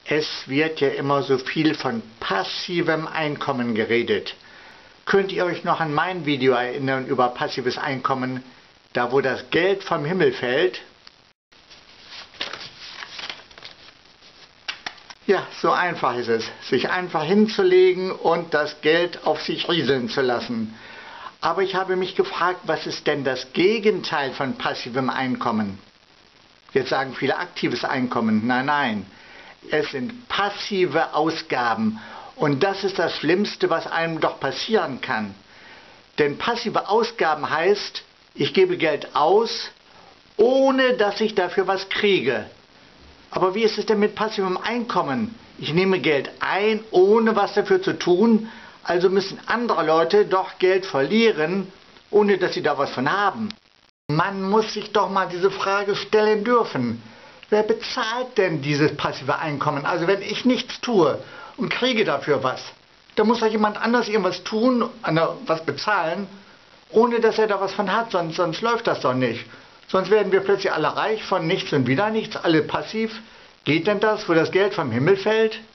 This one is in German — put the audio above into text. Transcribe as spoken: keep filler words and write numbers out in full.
Es wird ja immer so viel von passivem Einkommen geredet. Könnt ihr euch noch an mein Video erinnern über passives Einkommen, da wo das Geld vom Himmel fällt? Ja, so einfach ist es, sich einfach hinzulegen und das Geld auf sich rieseln zu lassen. Aber ich habe mich gefragt, was ist denn das Gegenteil von passivem Einkommen? Jetzt sagen viele aktives Einkommen. Nein, nein. Es sind passive Ausgaben. Und das ist das Schlimmste, was einem doch passieren kann. Denn passive Ausgaben heißt, ich gebe Geld aus, ohne dass ich dafür was kriege. Aber wie ist es denn mit passivem Einkommen? Ich nehme Geld ein, ohne was dafür zu tun, also müssen andere Leute doch Geld verlieren, ohne dass sie da was von haben. Man muss sich doch mal diese Frage stellen dürfen. Wer bezahlt denn dieses passive Einkommen? Also wenn ich nichts tue und kriege dafür was, dann muss doch jemand anders irgendwas tun, was bezahlen, ohne dass er da was von hat, sonst, sonst läuft das doch nicht. Sonst werden wir plötzlich alle reich von nichts und wieder nichts, alle passiv. Geht denn das, wo das Geld vom Himmel fällt?